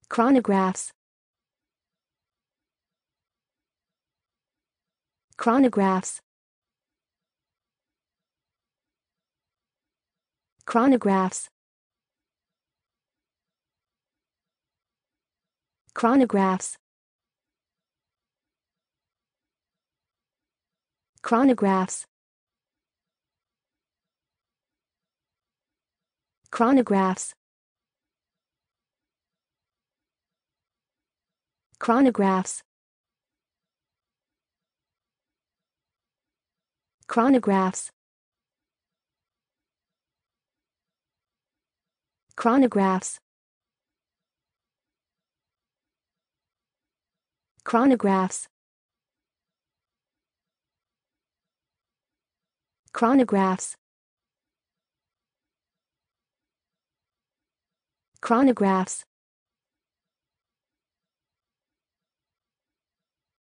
Chronographs. Chronographs. Chronographs. Chronographs. Chronographs. Chronographs. Chronographs. Chronographs. Chronographs. Chronographs. Chronographs. Chronographs.